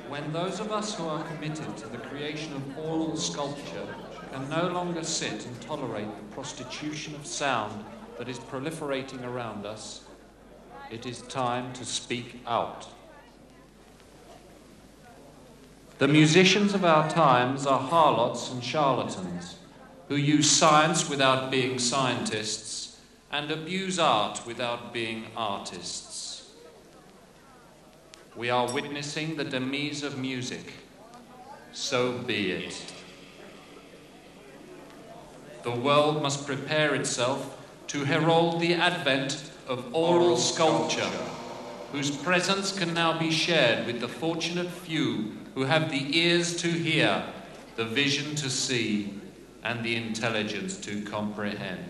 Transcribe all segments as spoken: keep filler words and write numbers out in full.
When those of us who are committed to the creation of oral sculpture can no longer sit and tolerate the prostitution of sound that is proliferating around us, it is time to speak out. The musicians of our times are harlots and charlatans who use science without being scientists and abuse art without being artists. We are witnessing the demise of music. So be it. The world must prepare itself to herald the advent of oral sculpture, whose presence can now be shared with the fortunate few who have the ears to hear, the vision to see, and the intelligence to comprehend.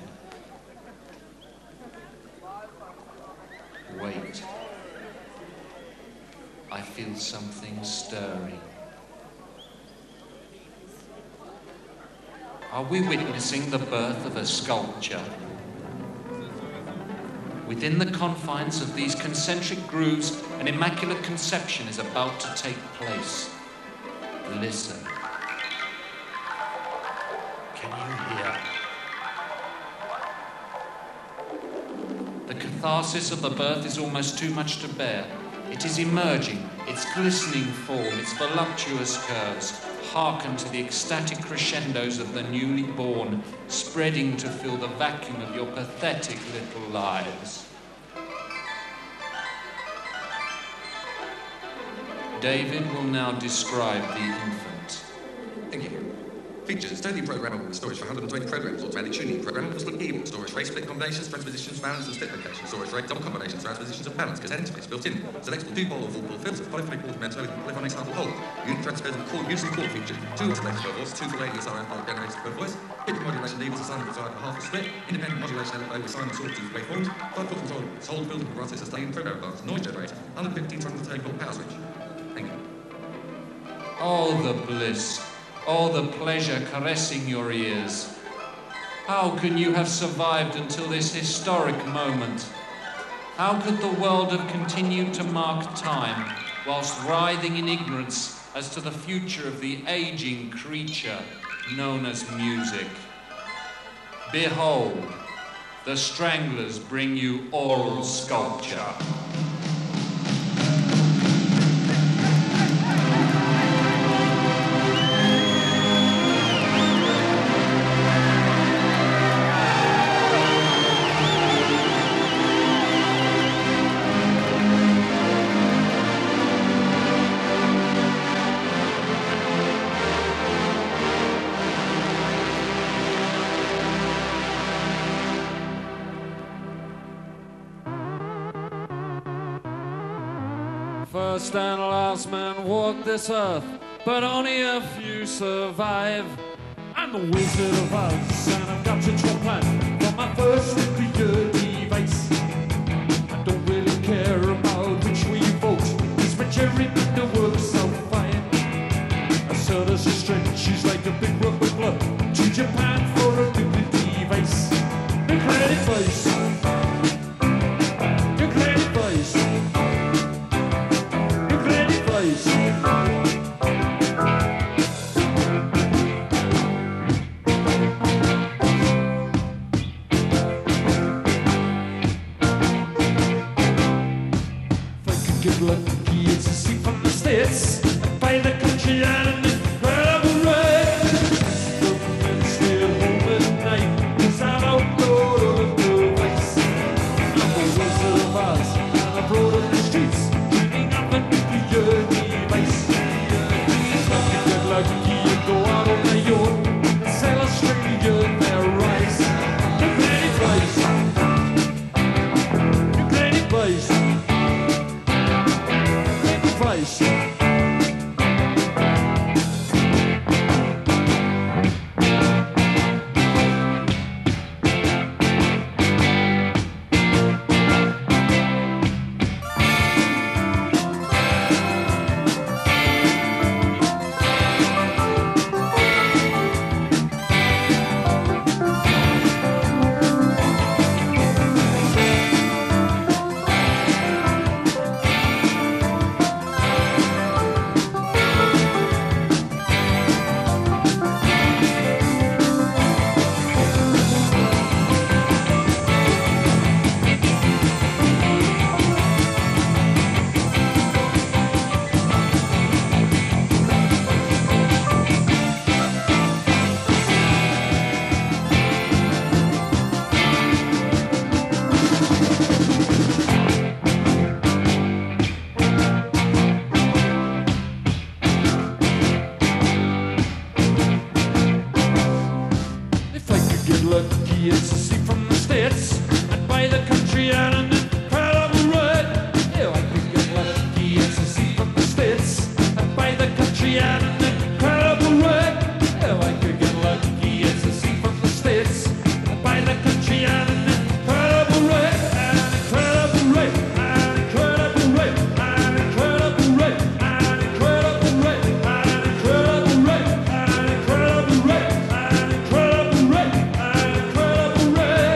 Wait. I feel something stirring. Are we witnessing the birth of a sculpture? Within the confines of these concentric grooves, an immaculate conception is about to take place. Listen. Can you hear? The catharsis of the birth is almost too much to bear. It is emerging, its glistening form, its voluptuous curves, hearken to the ecstatic crescendos of the newly born, spreading to fill the vacuum of your pathetic little lives. David will now describe the infant. Thank you. Features: totally programmable storage for one hundred twenty programs, automatic tuning, programmable split keyboard, storage rate, split combinations, transpositions, balance and split locations, storage rate, double combinations, transpositions and balance, cassette interface built in, selectable two-pole or full-pole filters, polyphonic portamento with polyphonic sample hold, unit transfers and chord use and chord features, two oscillators per voice, two full radius R F generators per voice, pitch modulation levers assigned to half a split, independent modulation element with sine and sawtooth waveforms, five foot control, hold, build, vibrato, sustain, program bars, noise generator, one hundred fifteen tons of table power switch. Thank you. Oh, the bliss. Oh, the pleasure caressing your ears. How can you have survived until this historic moment? How could the world have continued to mark time whilst writhing in ignorance as to the future of the aging creature known as music? Behold, the Stranglers bring you oral sculpture. First and last man walk this earth, but only a few survive. I'm the Wizard of Oz, and I've got your trip plan for my first nuclear device. I don't really care about which way you vote, cause my gerrymander works so fine. I saw there's a stretch, she's like a big rubber glove, to Japan for a nuclear device. Nuclear device. Nuclear device. Good lucky, it's a seat from the States, by the country and an incredible ride. lucky ecstasy from the States. I'd buy the country at an incredible rate. Oh, I could get lucky ecstasy from the States. I'd buy the country at an incredible rate. Oh, I could get lucky ecstasy from the States. I'd buy the country at an incredible rate. An incredible rate. An incredible rate. An incredible rate. An incredible rate. An incredible rate. An incredible rate. An incredible rate. An incredible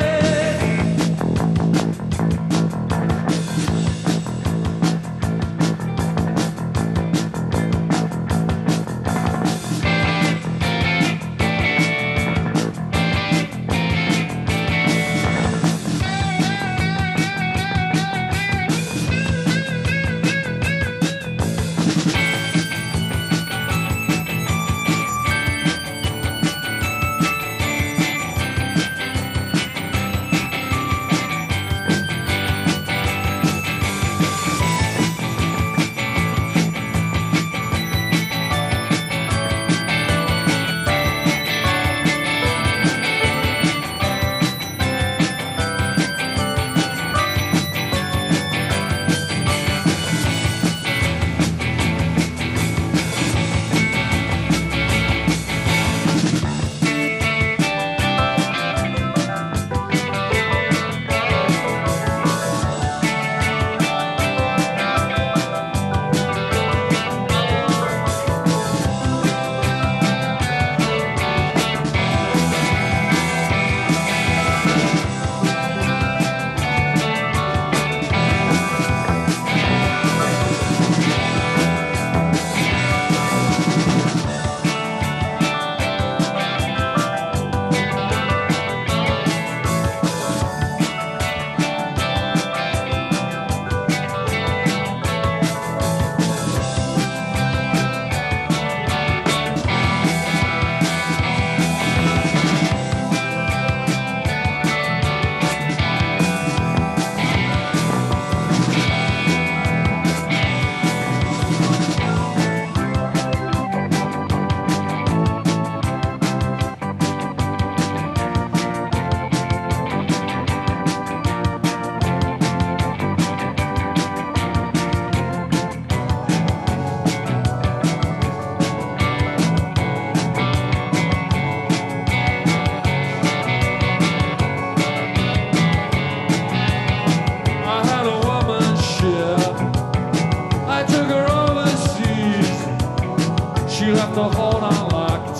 she left the hold unlocked.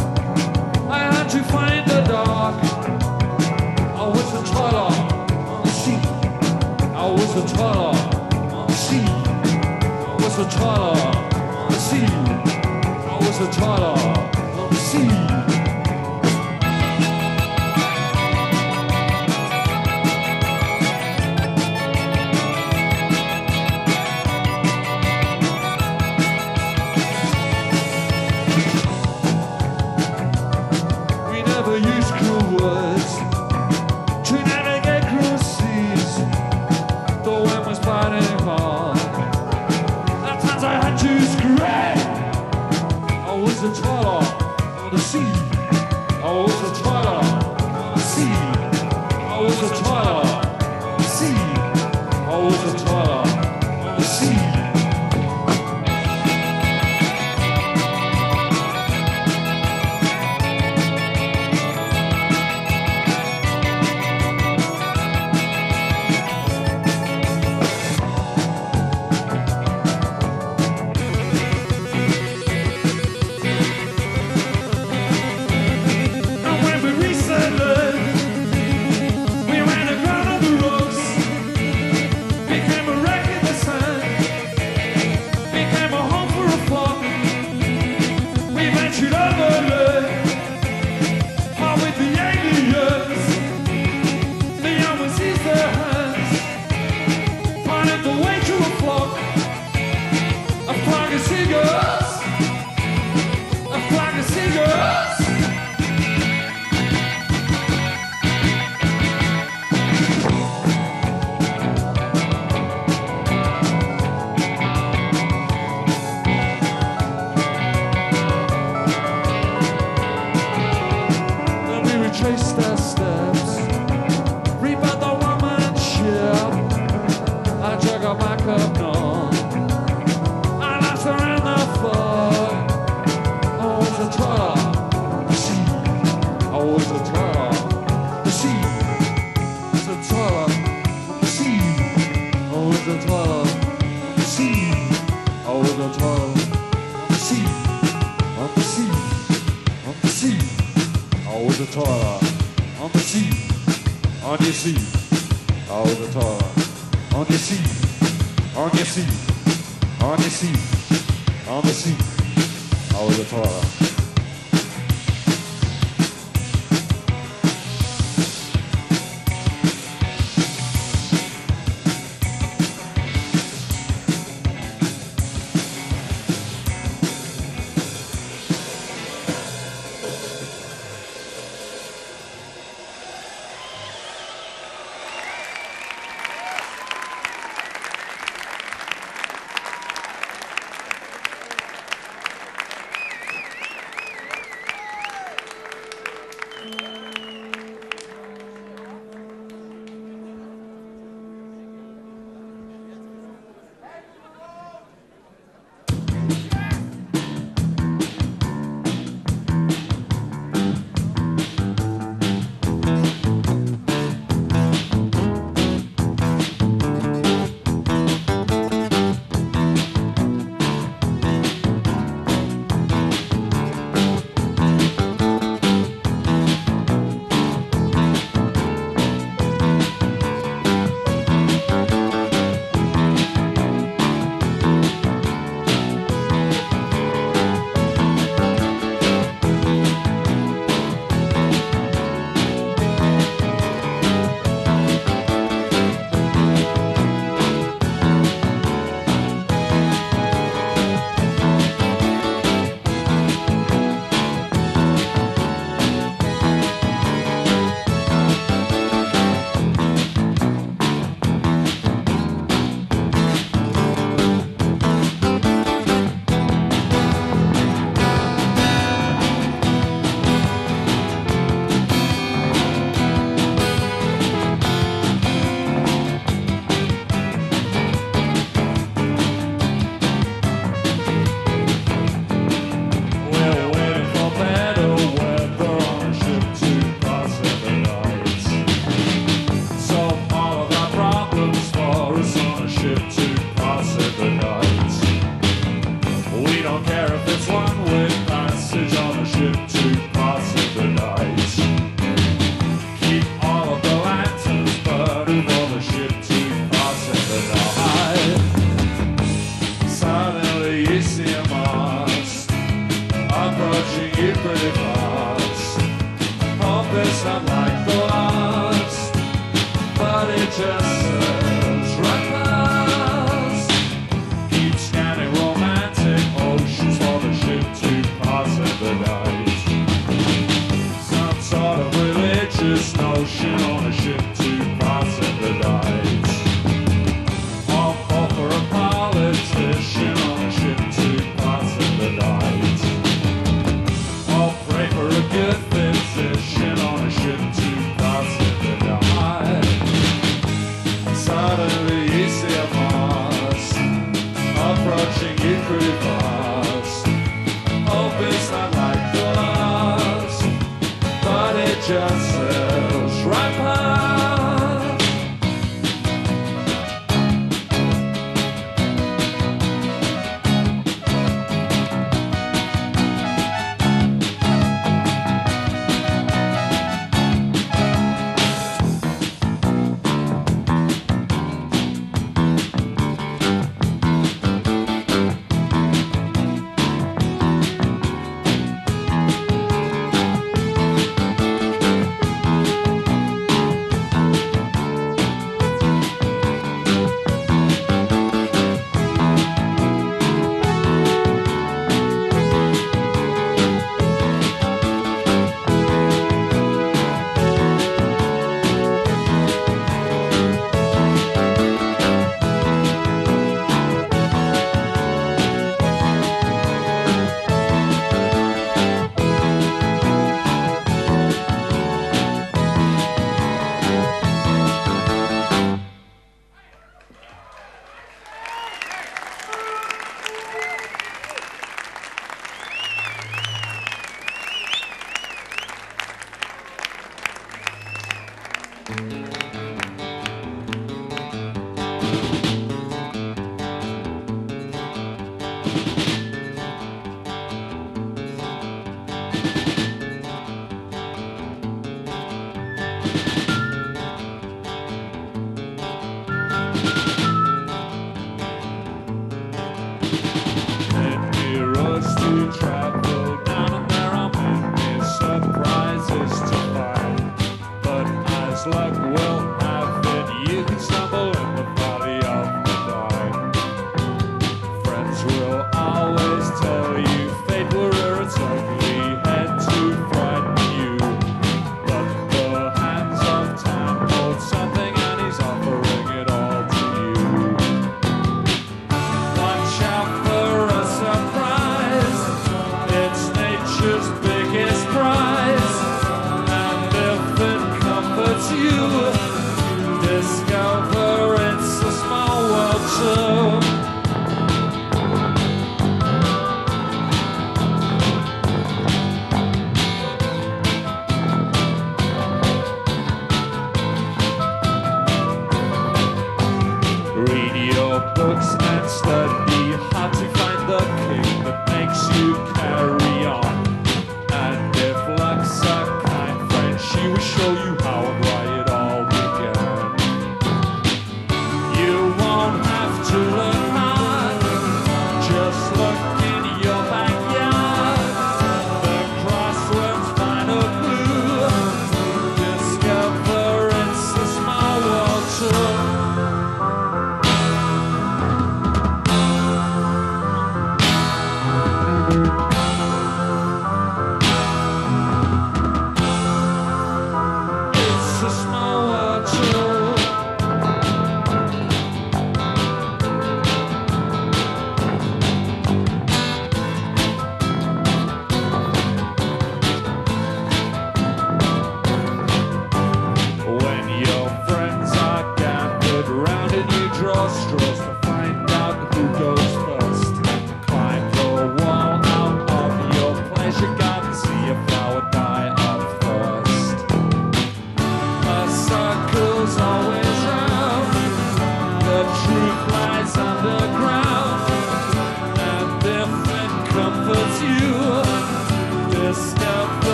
I had to find the dog. I was a toiler on the sea. I was a toiler on the sea. I was a toiler on the sea. I was a toiler on the sea. Use cruel words to navigate cruel seas. The wind was biting hard. At times I had to scream. I was a toiler on the sea. the toilet, on the seat, on your seat. Oh, the toilet, on your seat, on your seat, on your seat, on the seat. Oh, the toilet.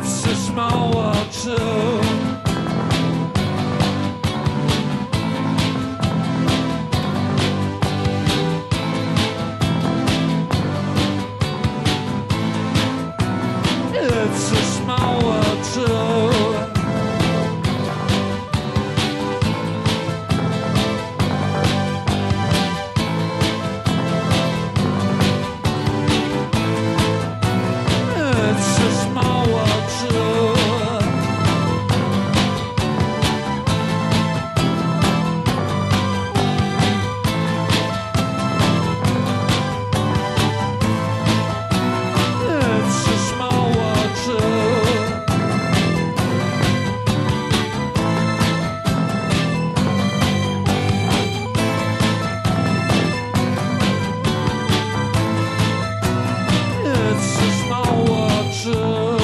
It's a small world too. It's a small world too. It's a small world too. It's a small world too. It's a small world too.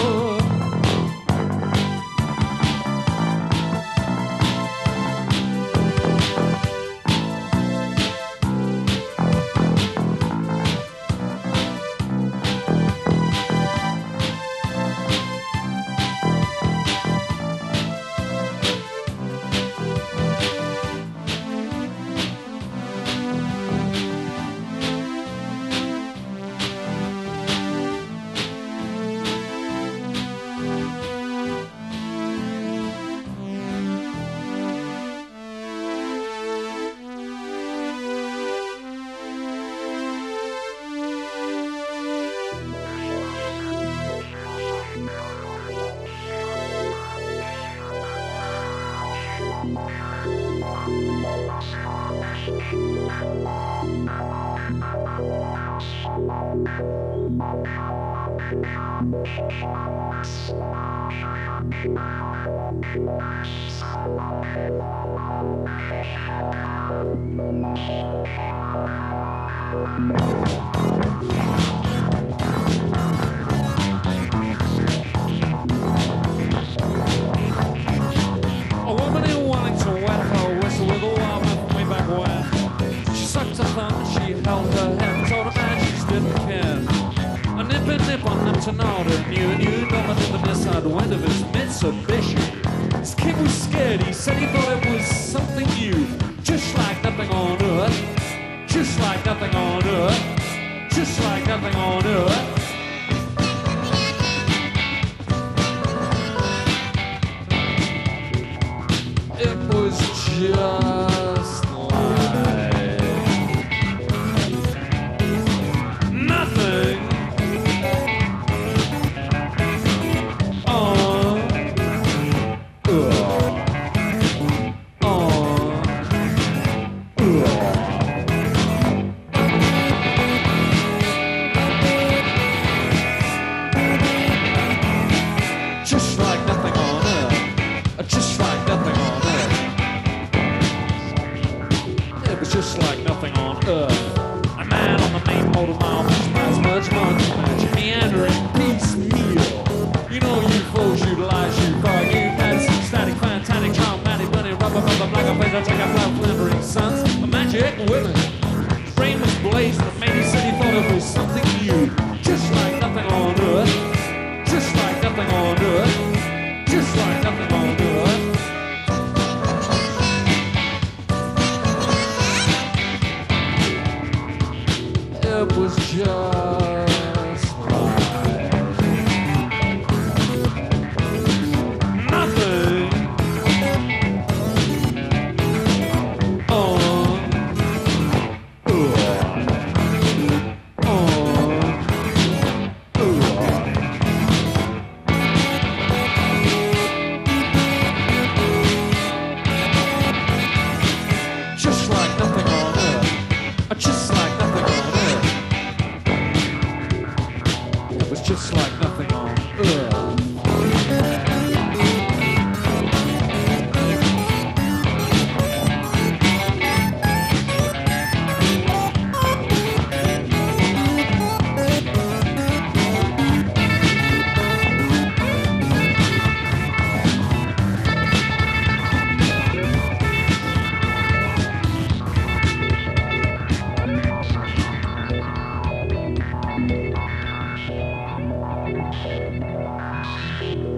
A woman in Wellington wet her whistle with a wild man from way back when. She sucked her thumb and she held her hand, told her man she didn't care. A nip and nip on them Tornado, knew knew nothing in the bliss side wind of his Mitsubishi. His kid was scared, he said he thought it was something new, just like nothing on earth, just like nothing on earth, just like nothing on earth. It was just like nothing on earth, on earth. Just like nothing on earth, just like nothing on earth. It was just like nothing on earth. A man on the main motor mile, miles much monkey match, meandering piecemeal. You know you fools, you lies, you far, you fancy, static, fantastic, traumatic, bloody, rubber, rubber, black, a face, I take a flower, flindering sons, a magic women. His brain was blazing, and maybe said he thought it was something new. Just like nothing on earth, just like nothing on earth, just like nothing on earth. It was just like nothing on earth, on earth. Just like nothing on earth, just like nothing on earth. It was just like nothing on earth. Thank you.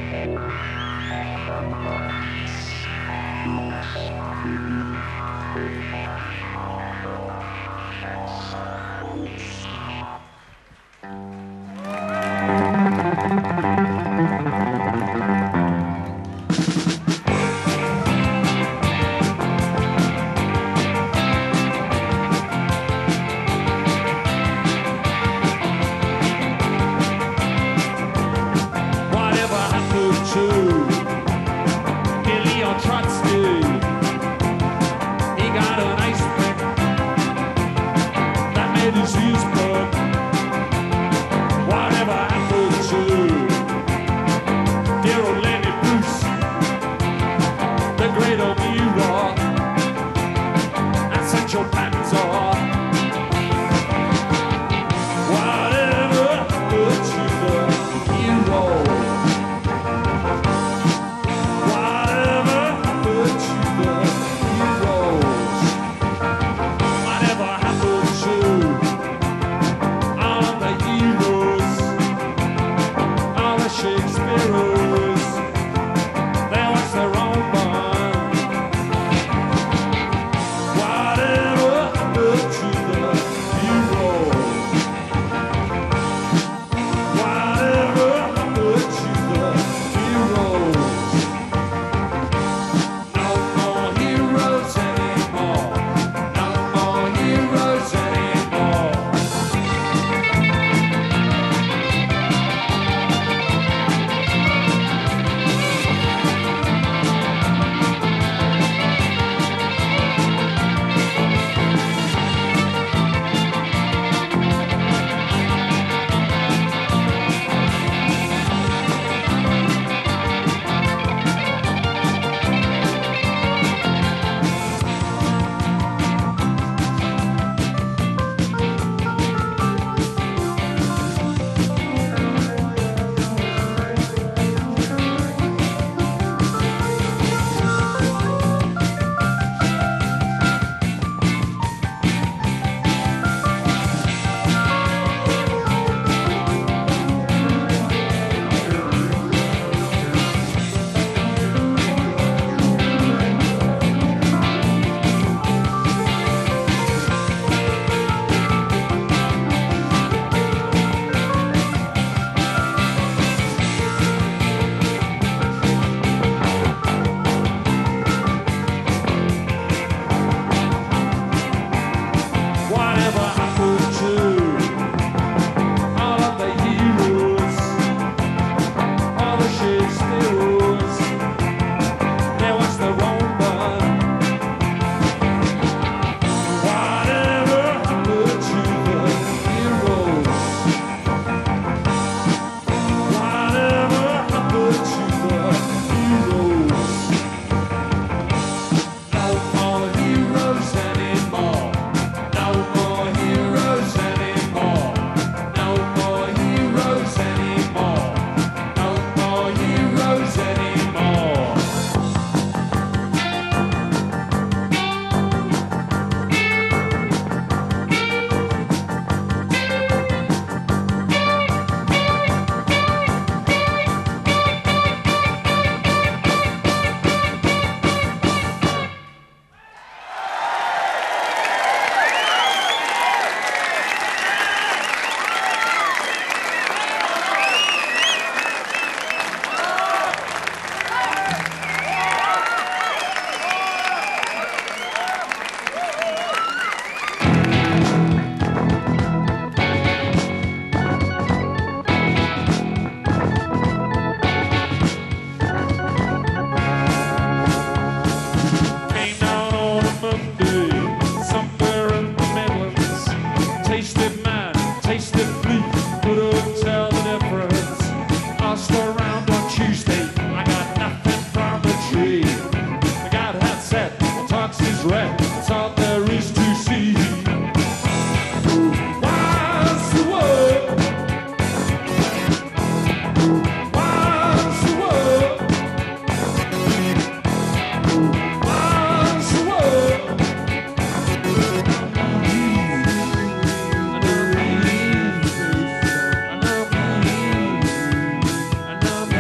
I know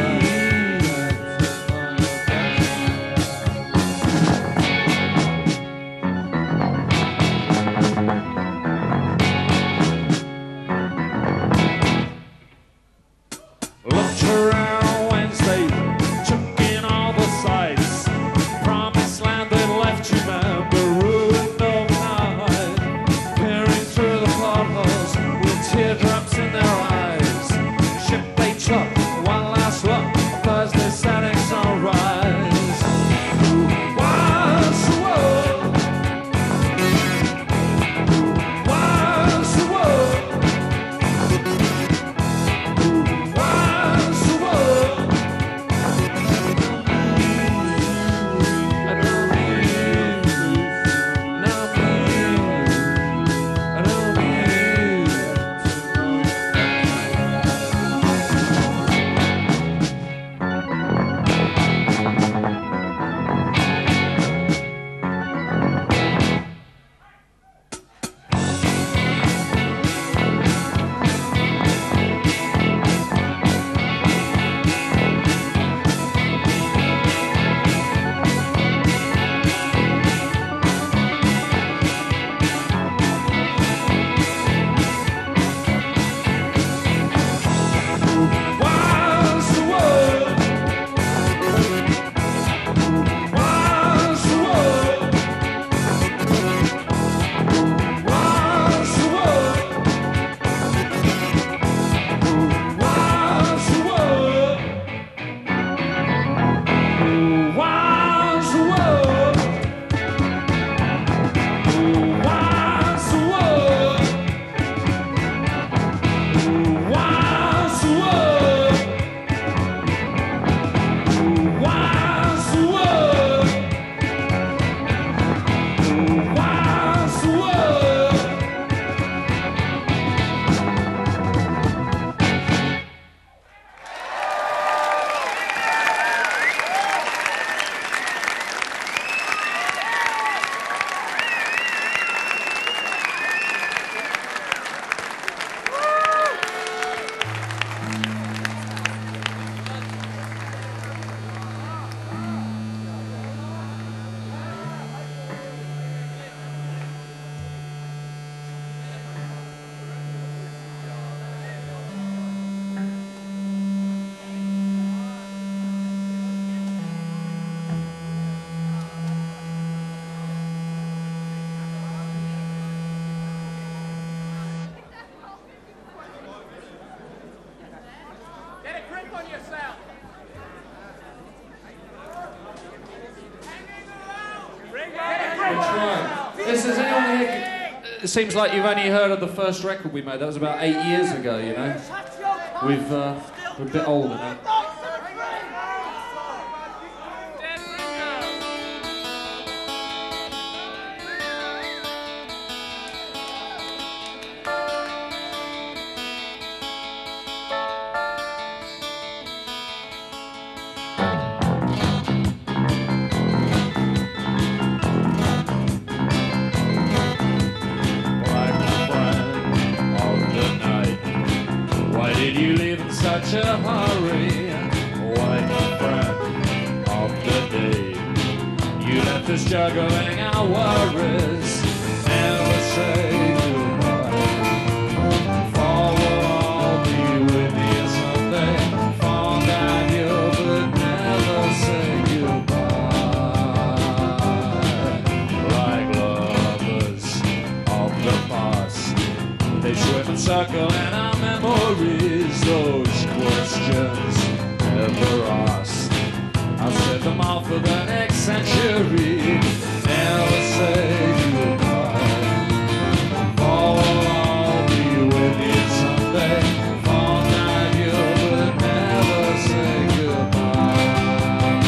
Looked around on Wednesday, took in all the sights. Promised land that left you, man, but ruined overnight. Peering through the portholes with teardrops in their eyes. Ship they took, one last look, Thursday setting sunrise. Who was the world? Who was the world? Who was the world? And now me, now me, and now me. Was the world? Was the world? Was the world? Was the world? Was the world? Was the world? Was the world? Was the world? Was the world? Get a grip on yourself. Get a grip on yourself. This is anyone here? It seems like you've only heard of the first record we made. That was about eight years ago, you know. We've uh, we're a bit older now. Like my friend of the night, why did you leave in such a hurry? Like my friend of the day, you left us juggling our worries. Never say goodbye. For we'll all be with you someday. Found that you would never say goodbye. Like lovers of the past, they swim and circle in our memories. Those questions never asked, I'll set them off for the next century. Never say goodbye. For we'll all be with you someday. For that you would never say goodbye.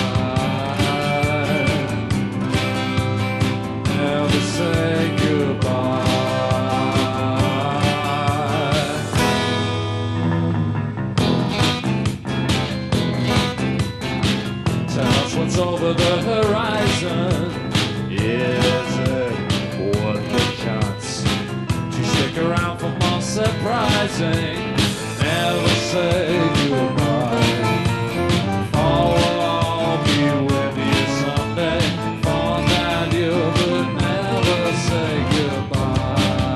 Never say goodbye. Tell us what's over the horizon. Is it worth the chance to stick around for more surprising? Never say goodbye. For we'll all be with you someday. For that you would never say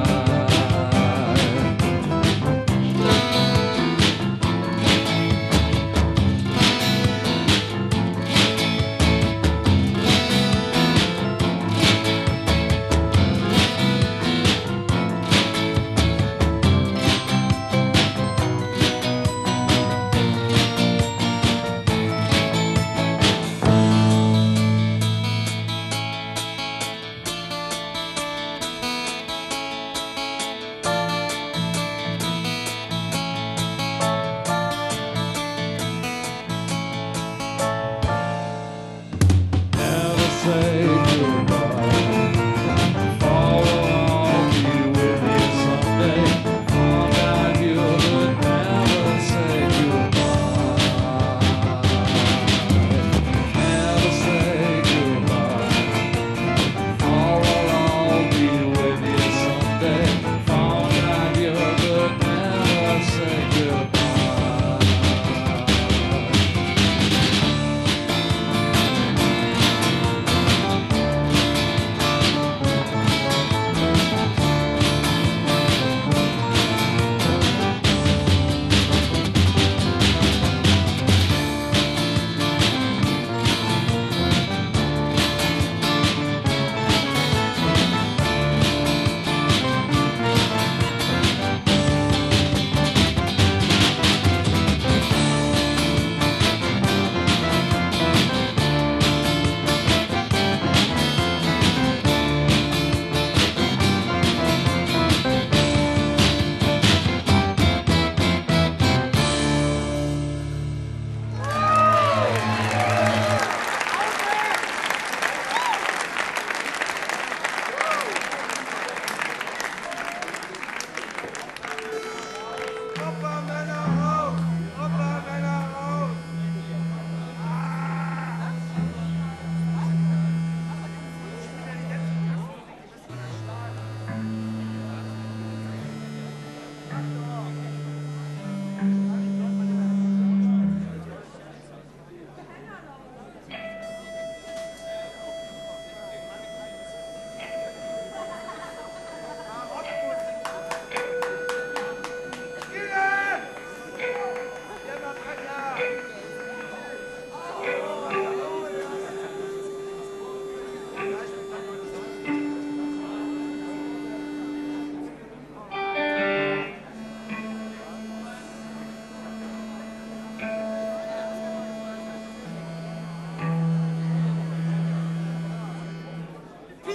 goodbye.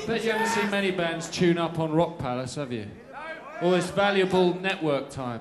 Bet you haven't seen many bands tune up on Rock Palace, have you? All this valuable network time.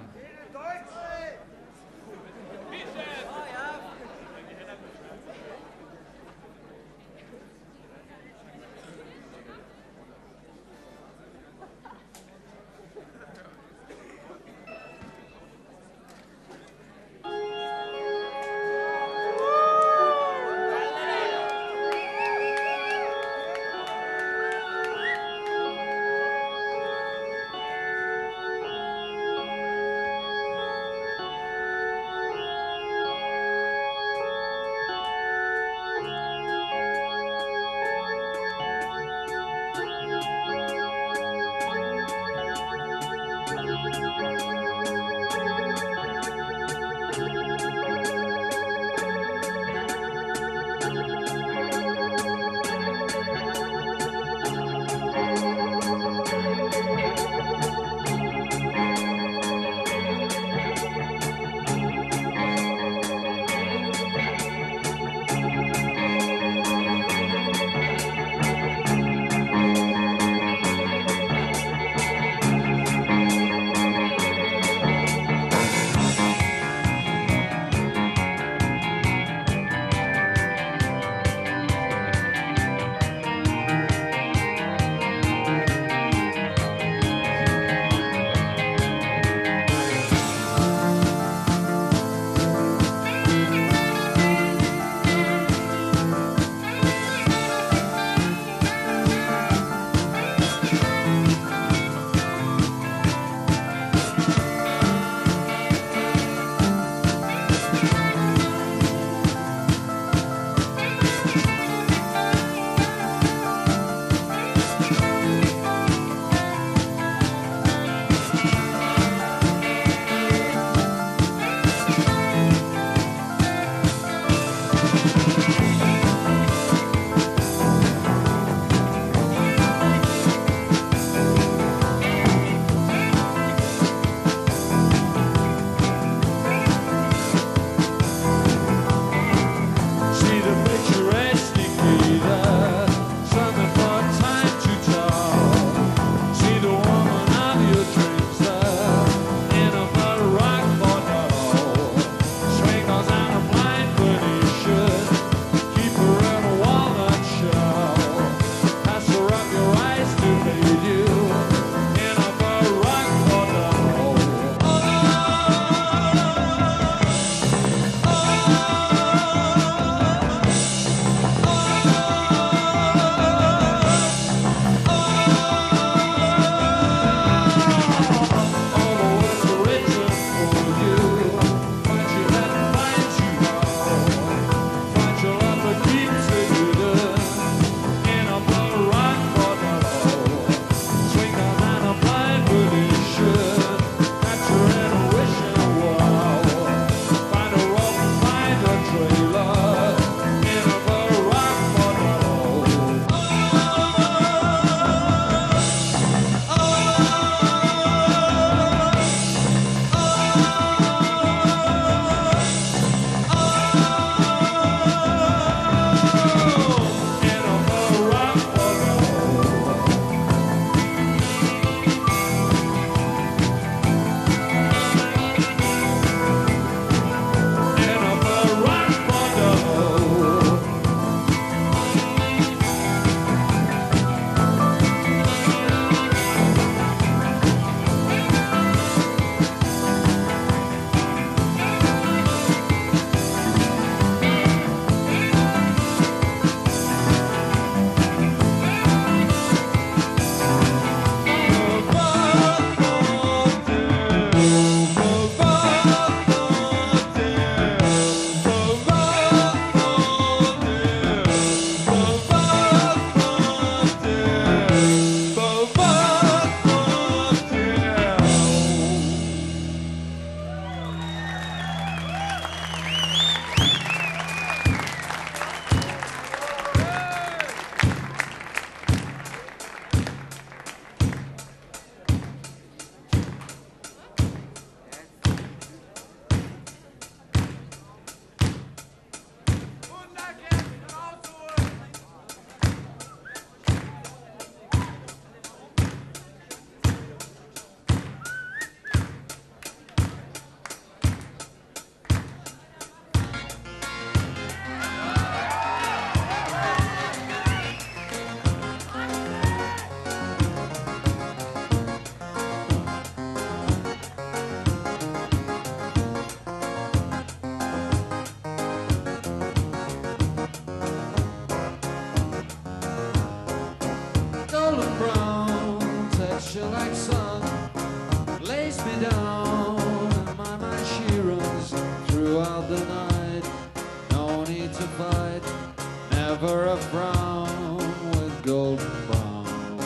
never a frown with golden brown.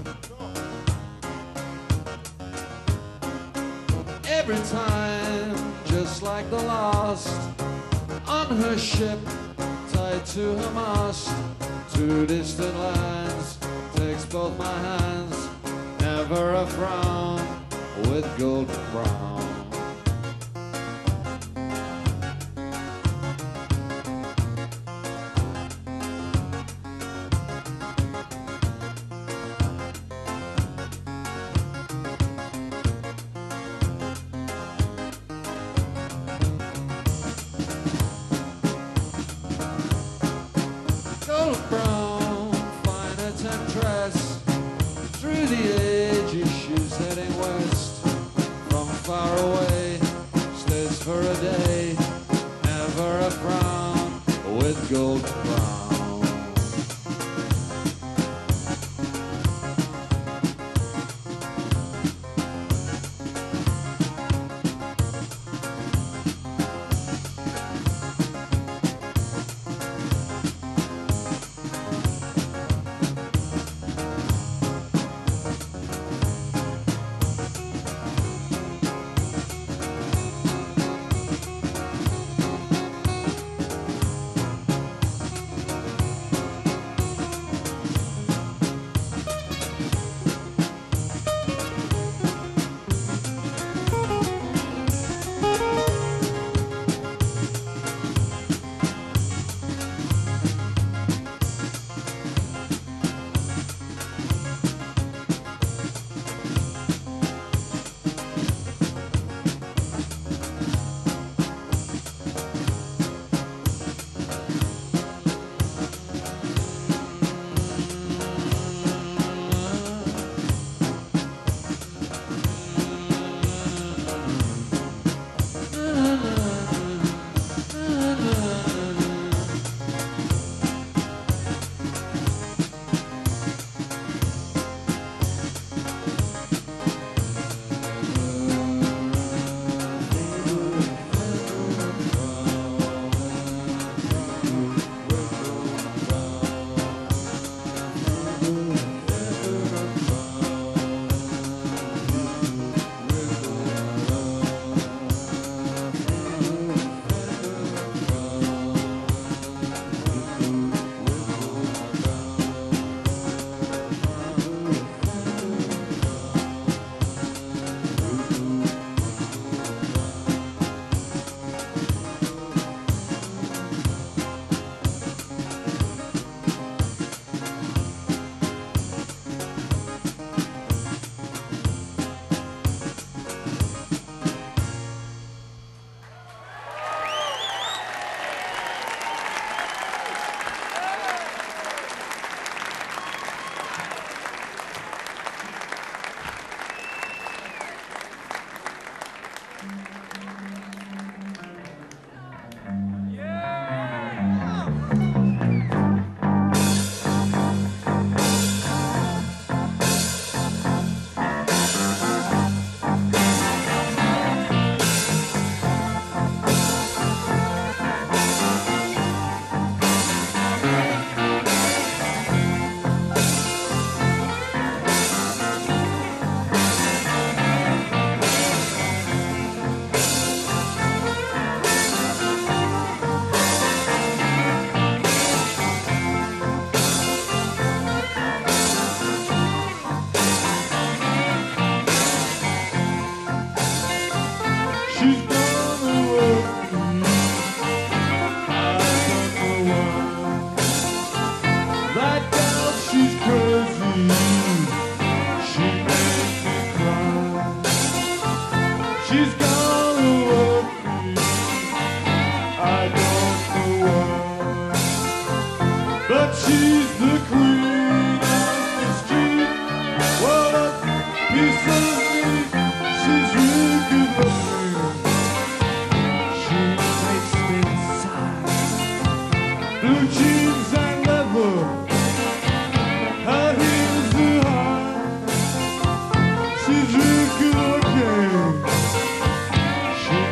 Every time, just like the last, on her ship, tied to her mast, to distant lands, takes both my hands, never a frown with golden brown. Gold brown, fine temptress, through the ages she's heading west. From far away, stays for a day, never a frown with gold brown.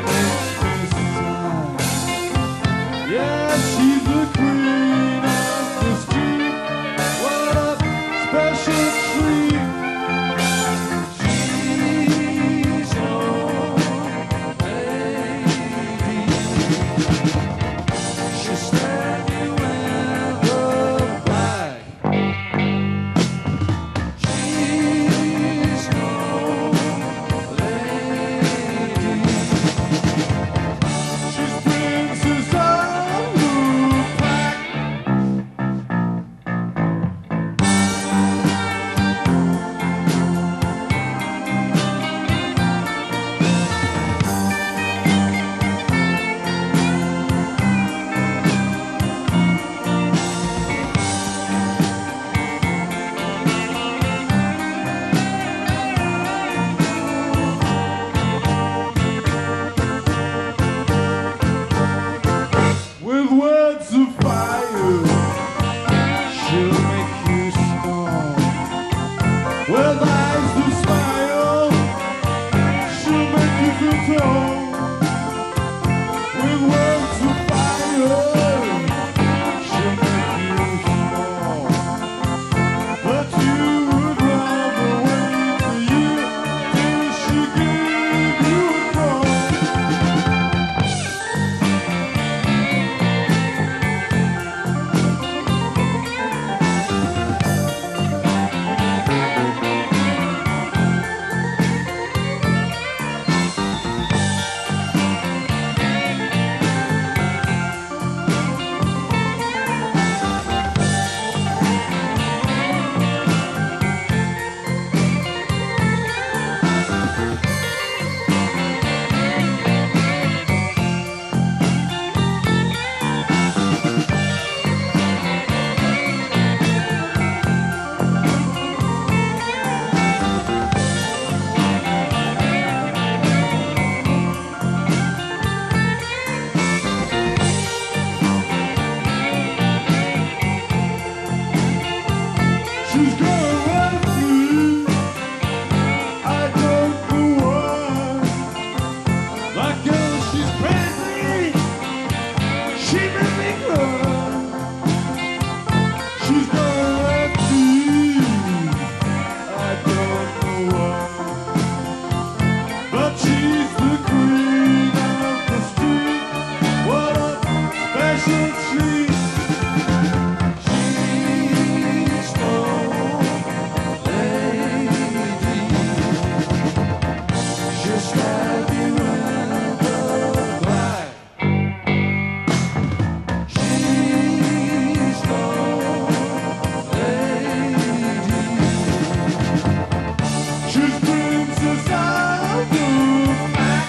Yeah, she's the queen of words of fire, she'll make you small. With eyes that smile, she'll make you feel tall. With words of fire, she'll make you small. But you would rather wait till you till she gave you a call. She's gonna run me, I don't know why. That girl, she's crazy, she made me cry. She's gonna run me, I don't know why. But she's the queen of the street, what a special treat. She's no just have you in the black. She's no lady. She's princess of the pack.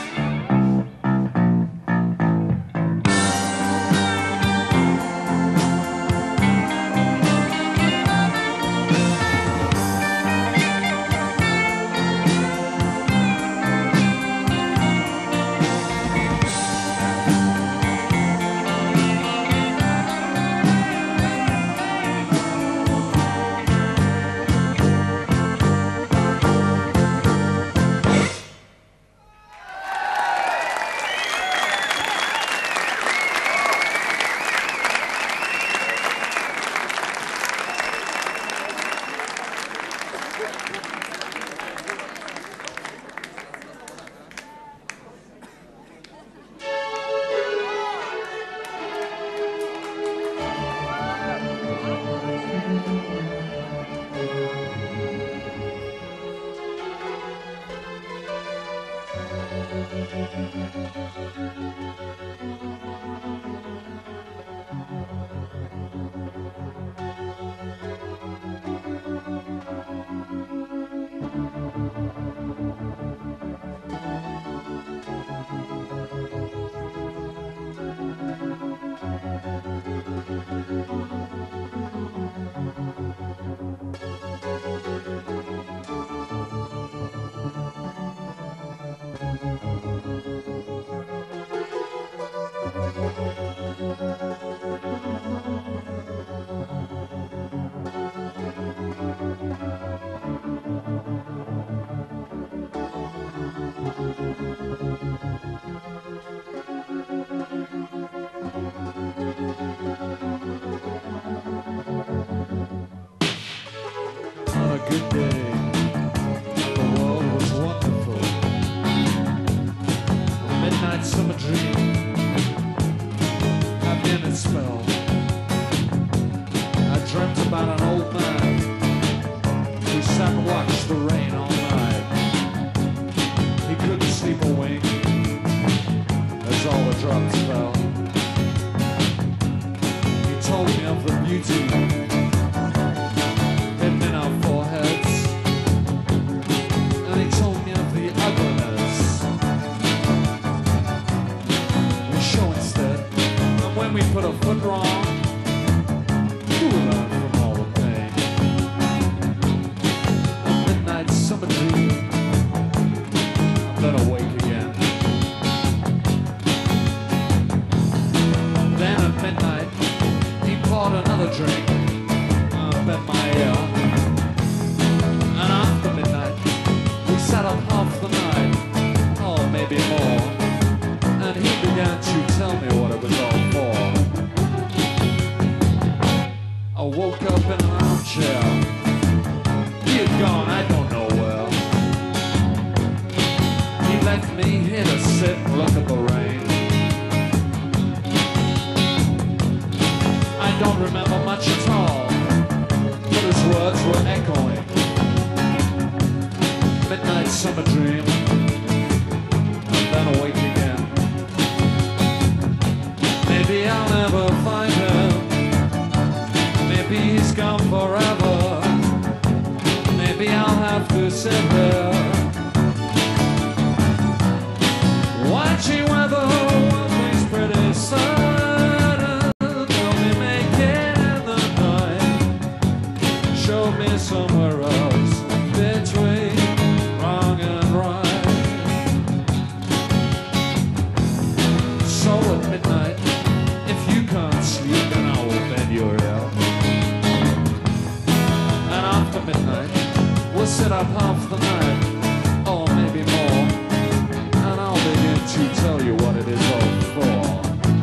On a good day, the world was wonderful. A midnight summer dream, happy in its spell. I dreamt about an old man who sat and watched the rain all night. He couldn't sleep a wink as all the drops fell. He told me of the beauty hidden in our foreheads, and he told me of the ugliness we show instead. And when we put a foot wrong, we will learn from all the pain. A midnight summer dream, I'm then awake again. Then at midnight, another drink up in my ear. And after midnight, we sat up half the night, oh, maybe more. And he began to tell me what it was all for. I woke up in an armchair. He had gone, I don't know where. He left me here to sit and look at the rain. I don't remember much at all, but his words were echoing. Midnight summer dream, and then awake again. Maybe I'll never find him. Maybe he's gone forever. Maybe I'll have to sit there watching whether one thing's pretty certain. Help me make it in the night. Show me somewhere else between wrong and right. So at midnight, if you can't sleep, then I will bend your ear. And after midnight, we'll sit up half the night, or maybe more, and I'll begin to tell you what it is all for.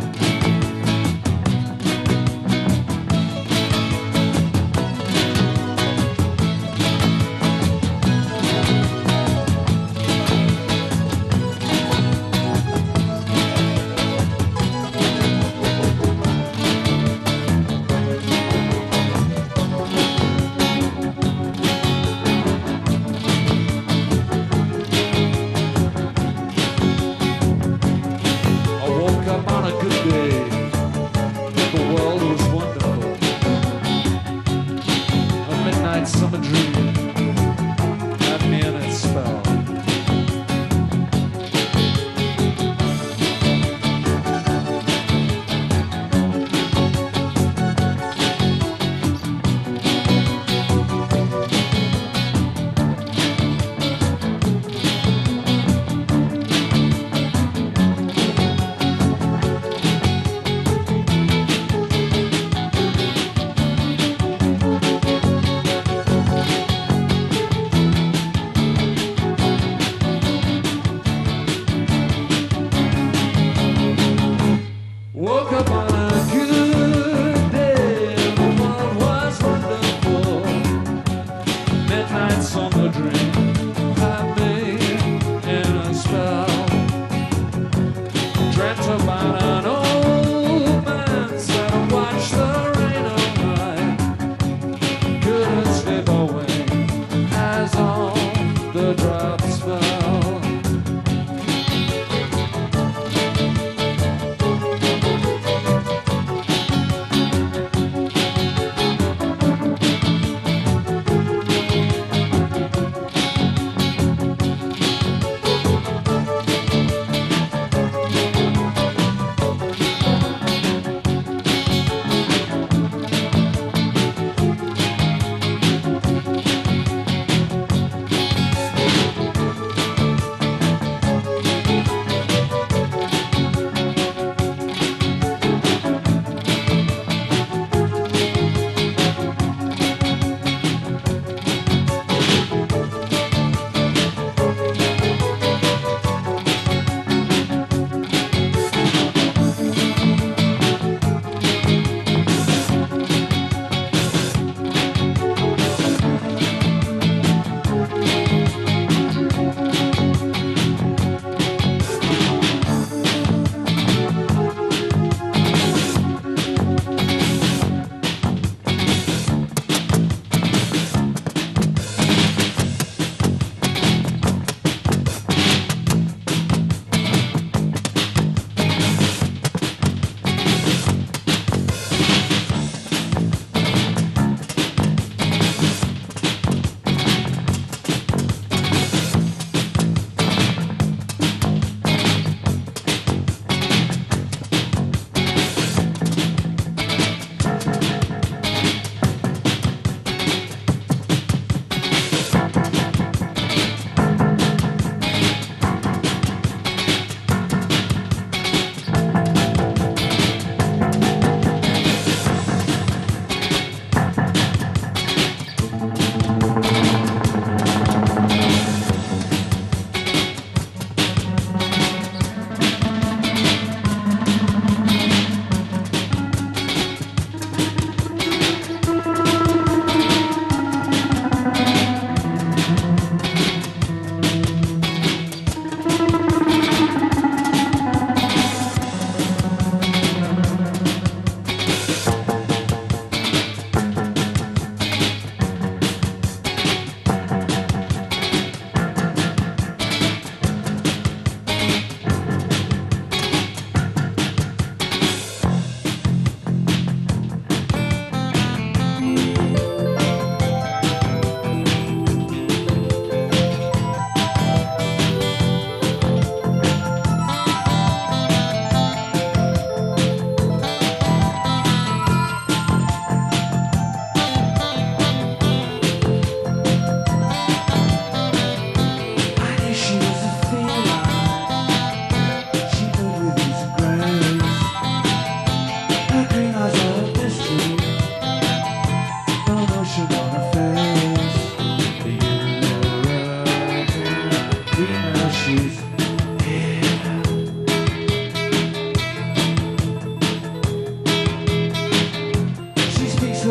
Summer dream had me in its spell.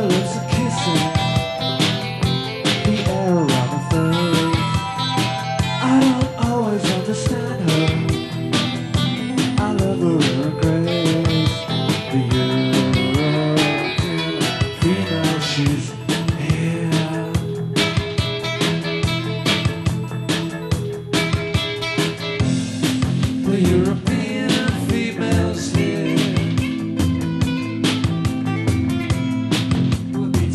lips are kissing the air around her face. I don't always understand her. I love her in her grace. The European female, she's here. The European female's here. With the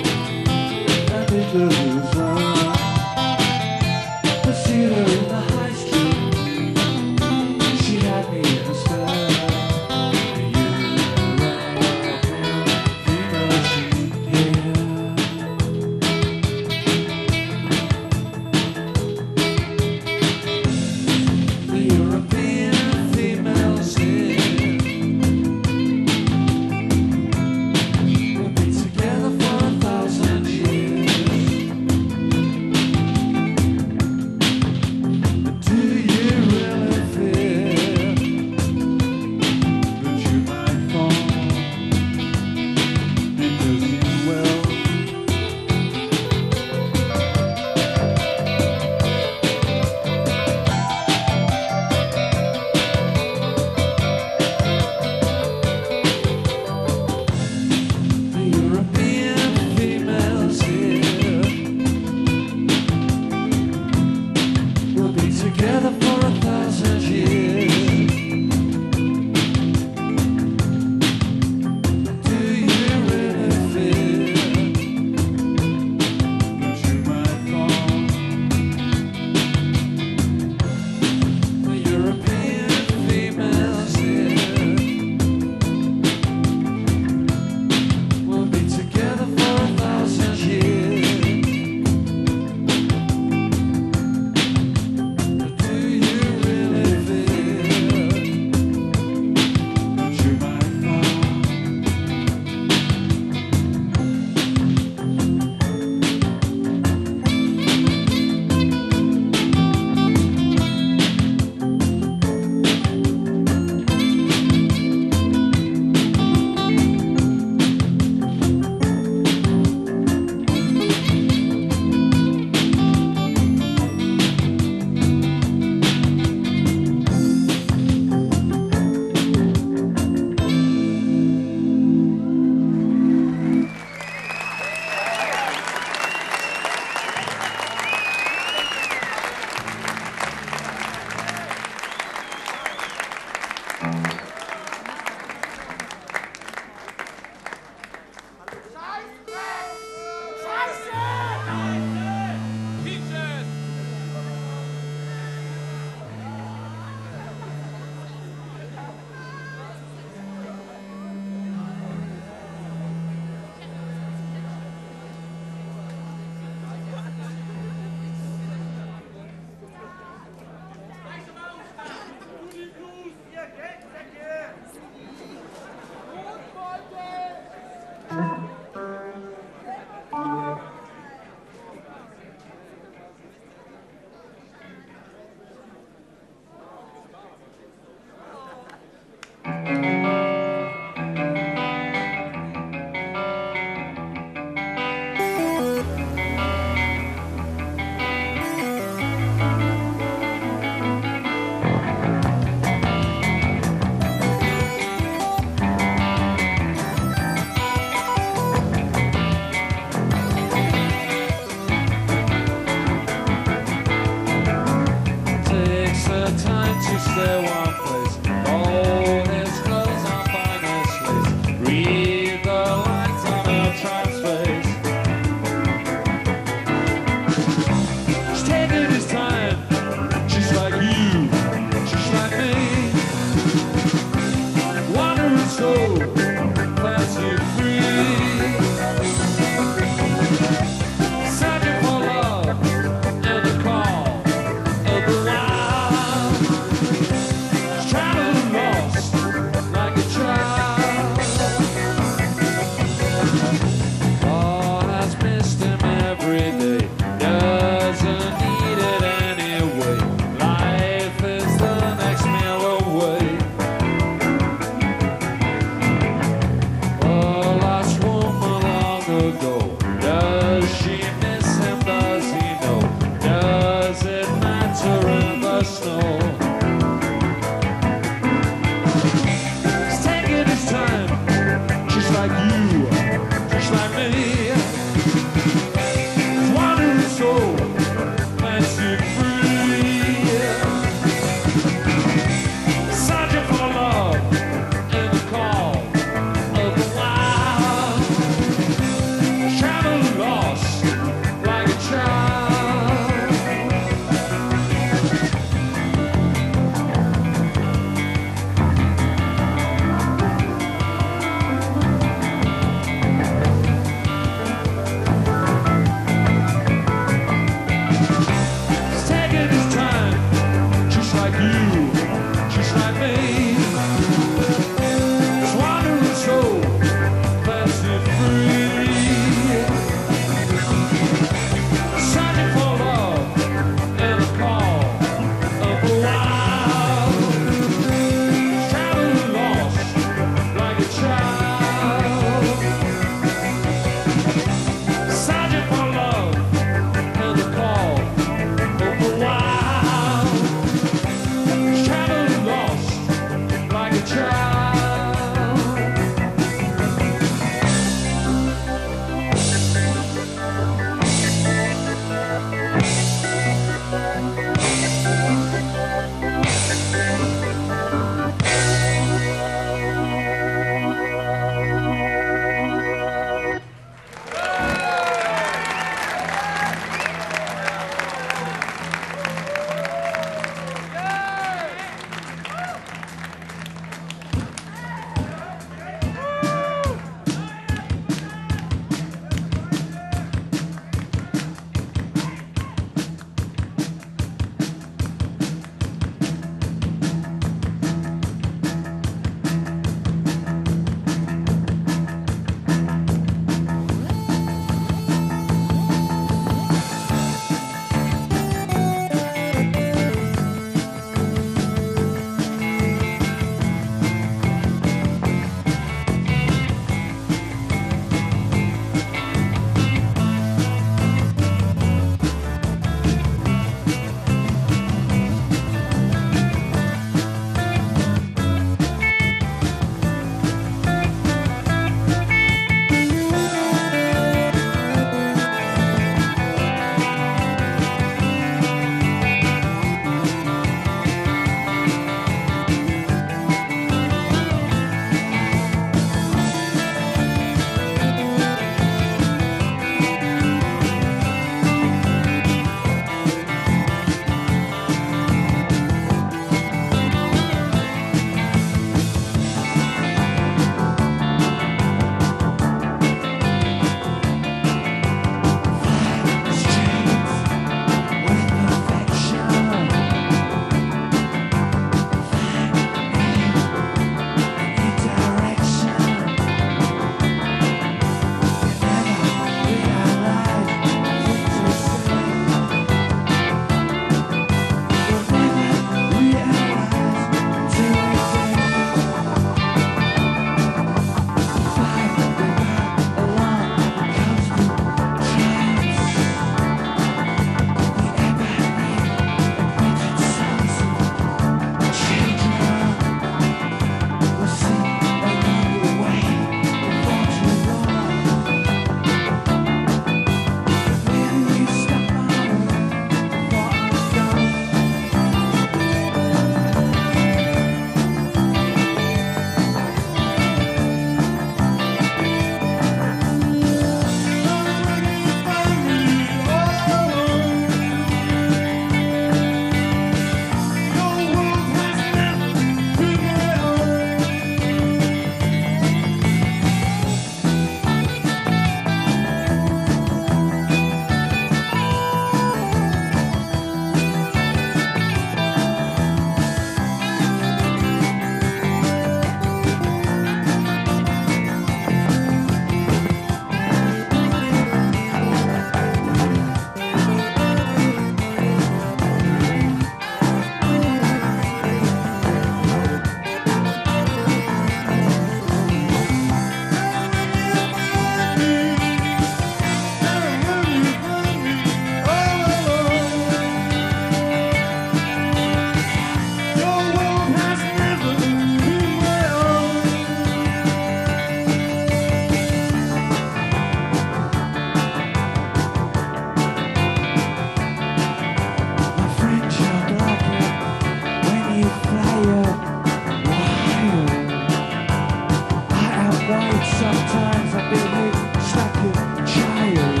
Sometimes I behave like a child.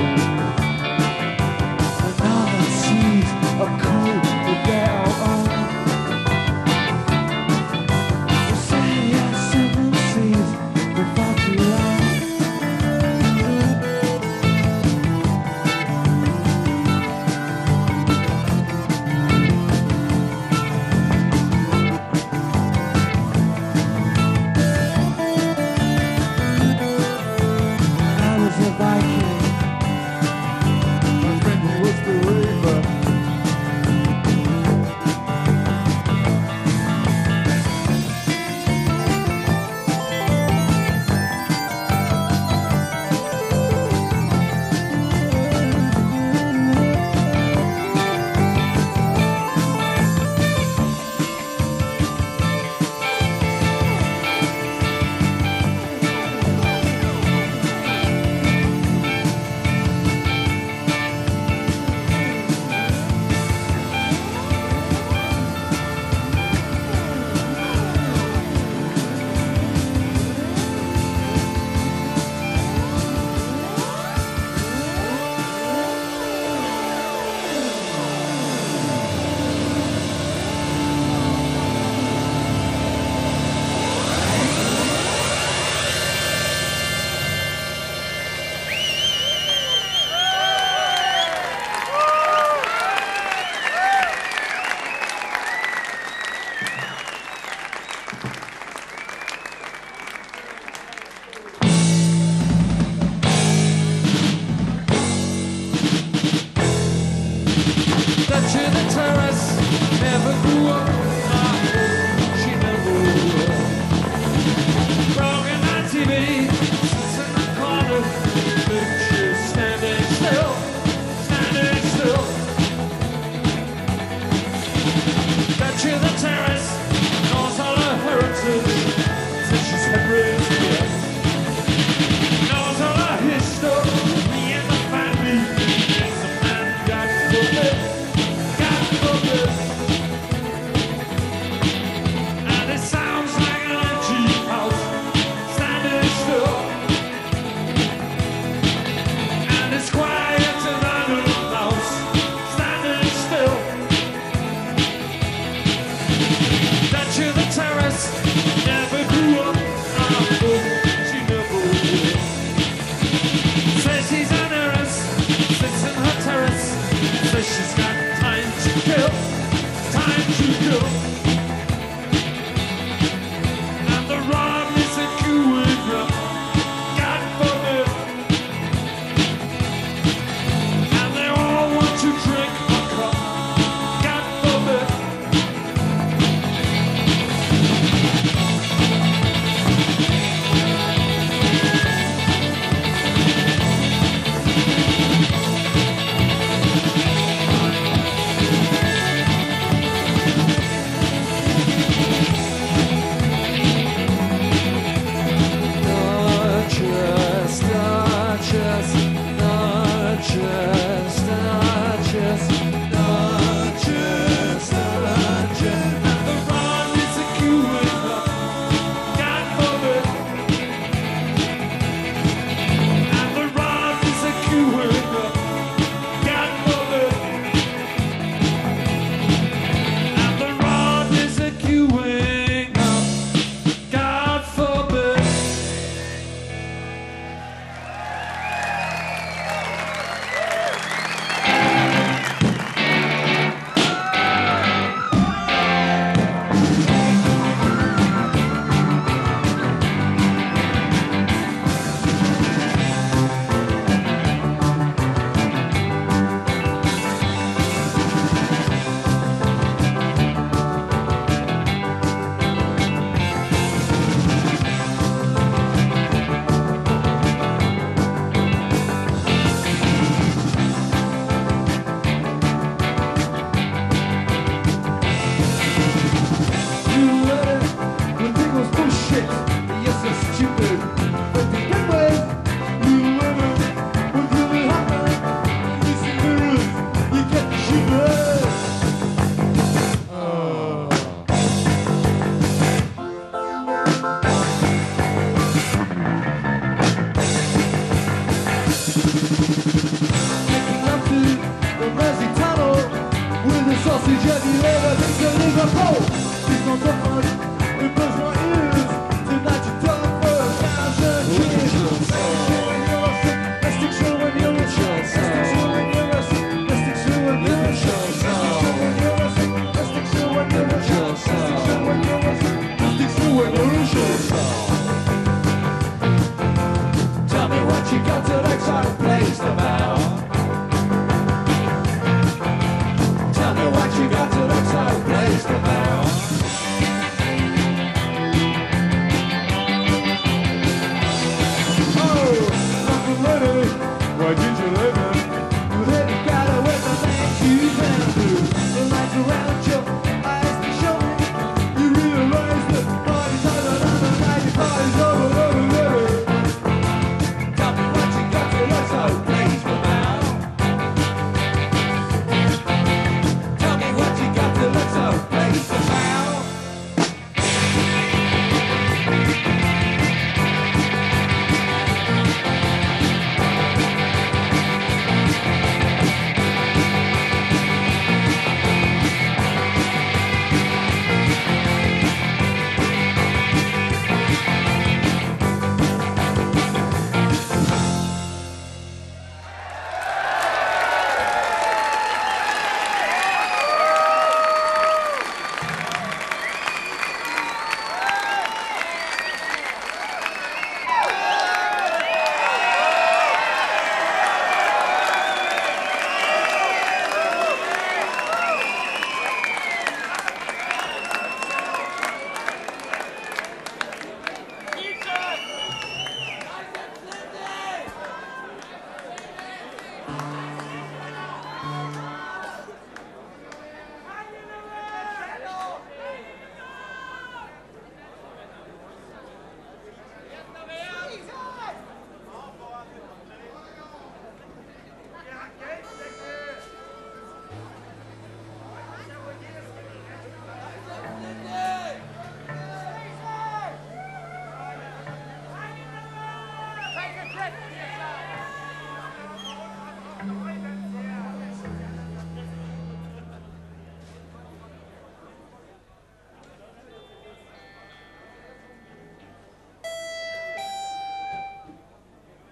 Another sees a cold with their own. They say yes, several seeds before too long.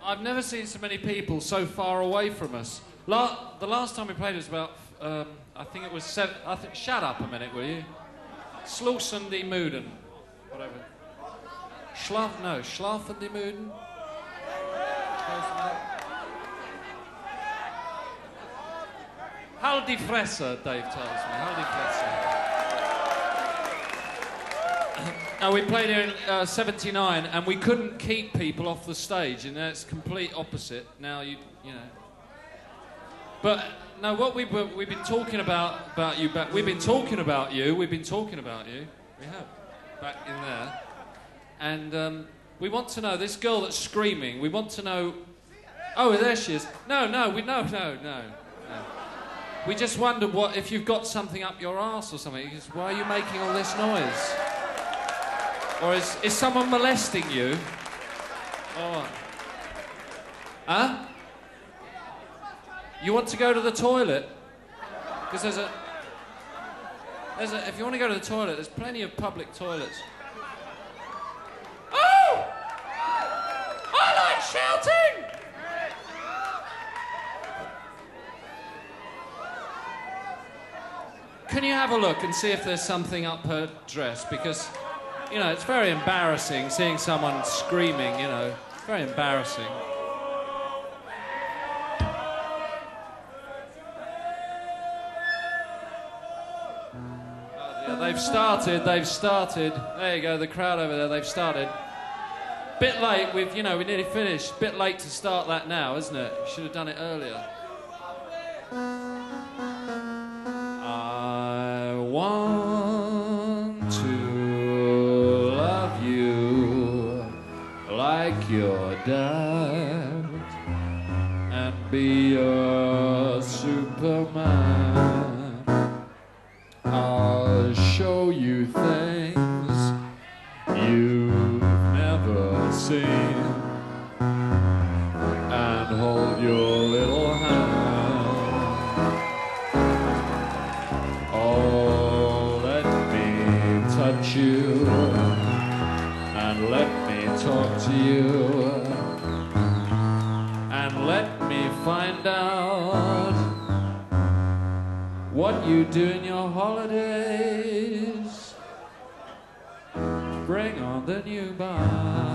I've never seen so many people so far away from us. La the last time we played was about, um, I think it was seven... I think, shut up a minute, will you? Slausen die Muden. Whatever. Schlaf... No, Schlafen die Muden? Hal die Fresse, Dave tells me. Hal die Fresse. Now, we played here in uh, seventy-nine, and we couldn't keep people off the stage, and that's complete opposite. Now, you you know. But, no, what we've, we've been talking about, about you, back, we've been talking about you, we've been talking about you, we have, back in there. And um, we want to know, this girl that's screaming, we want to know... Oh, there she is. No, no, we, no, no, no, no. We just wondered what, if you've got something up your arse or something, because why are you making all this noise? Or is, is someone molesting you? Oh. Huh? You want to go to the toilet? Because there's a... There's a... If you want to go to the toilet, there's plenty of public toilets. Oh! I like shouting! Can you have a look and see if there's something up her dress? Because... You know, it's very embarrassing seeing someone screaming, you know. It's very embarrassing. Oh, yeah, they've started, they've started. There you go, the crowd over there, they've started. Bit late, we've, you know, we nearly finished. Bit late to start that now, isn't it? We should have done it earlier. I want to like your dad and be your Superman. I'll show you things you've never seen and hold your little hand. Oh, let me touch you and let me talk to you and let me find out what you do in your holidays. Bring on the new band.